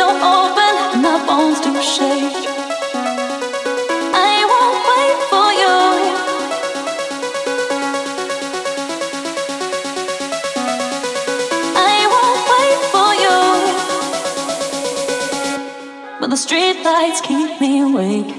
open, my bones do shake. I won't wait for you. I won't wait for you. But the street lights keep me awake.